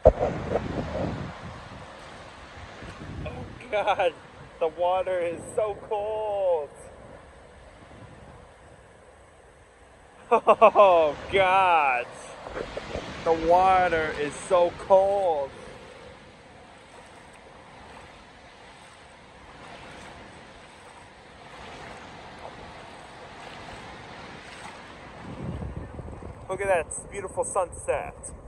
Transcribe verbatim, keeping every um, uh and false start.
Oh God, the water is so cold. Oh God, the water is so cold. Look at that beautiful sunset.